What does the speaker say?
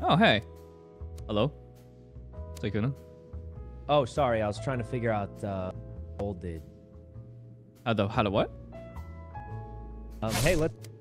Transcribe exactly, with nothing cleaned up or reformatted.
Oh, hey. Hello. Sykkuno. Oh, sorry. I was trying to figure out uh old did. How the how the what? Um, hey, let's